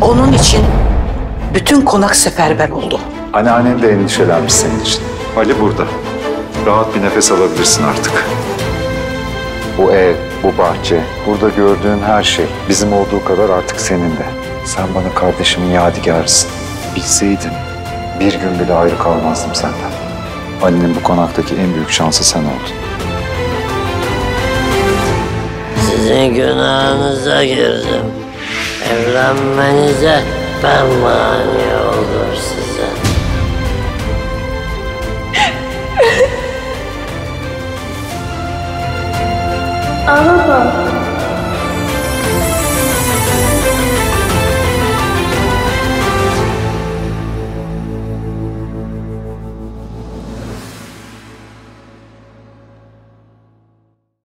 Onun için bütün konak seferber oldu. Anneannen de endişelenmiş senin için. Ali burada. Rahat bir nefes alabilirsin artık. Bu ev, bu bahçe, burada gördüğün her şey bizim olduğu kadar artık senin de. Sen bana kardeşimin yadigarısın. Bilseydin bir gün bile ayrı kalmazdım senden. Ali'nin bu konaktaki en büyük şansı sen oldun. Sizin günahınıza girdim. Evlenmenize ben mani oldum size. Baba.